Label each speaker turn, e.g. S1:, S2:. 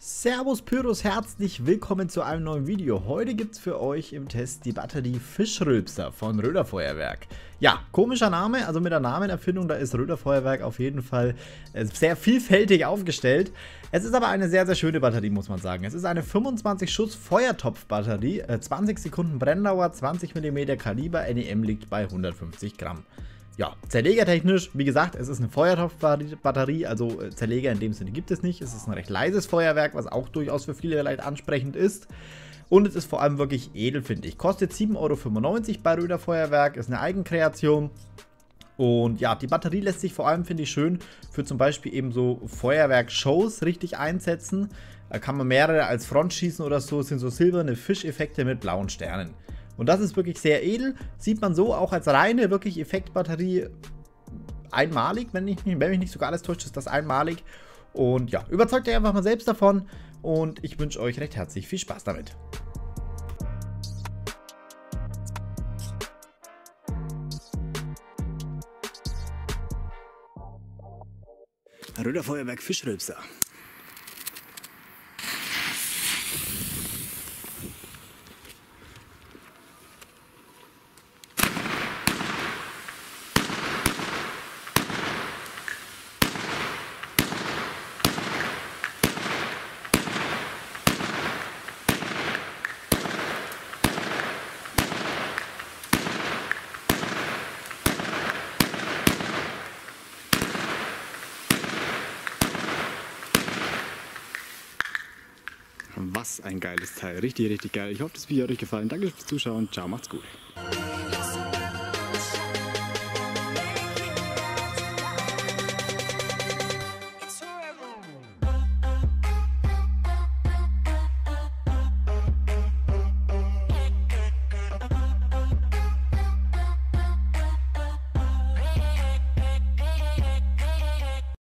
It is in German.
S1: Servus Pyros, herzlich willkommen zu einem neuen Video. Heute gibt es für euch im Test die Batterie Fischrülpser von Röder Feuerwerk. Ja, komischer Name, also mit der Namenerfindung, da ist Röder Feuerwerk auf jeden Fall sehr vielfältig aufgestellt. Es ist aber eine sehr, sehr schöne Batterie, muss man sagen. Es ist eine 25 Schuss Feuertopf-Batterie, 20 Sekunden Brenndauer, 20 mm Kaliber, NEM liegt bei 150 Gramm. Ja, zerlegertechnisch, wie gesagt, es ist eine Feuertopfbatterie, also Zerleger in dem Sinne gibt es nicht. Es ist ein recht leises Feuerwerk, was auch durchaus für viele leicht ansprechend ist. Und es ist vor allem wirklich edel, finde ich. Kostet 7,95 € bei Röder Feuerwerk, ist eine Eigenkreation. Und ja, die Batterie lässt sich vor allem, finde ich, schön für zum Beispiel eben so Feuerwerk-Shows richtig einsetzen. Da kann man mehrere als Front schießen oder so, es sind so silberne Fischeffekte mit blauen Sternen. Und das ist wirklich sehr edel, sieht man so auch als reine, wirklich Effektbatterie einmalig, wenn mich nicht sogar alles täuscht, ist das einmalig. Und ja, überzeugt euch einfach mal selbst davon und ich wünsche euch recht herzlich viel Spaß damit. Röder Feuerwerk Fischrülpser. Was ein geiles Teil. Richtig, richtig geil. Ich hoffe, das Video hat euch gefallen. Danke fürs Zuschauen. Ciao, macht's gut.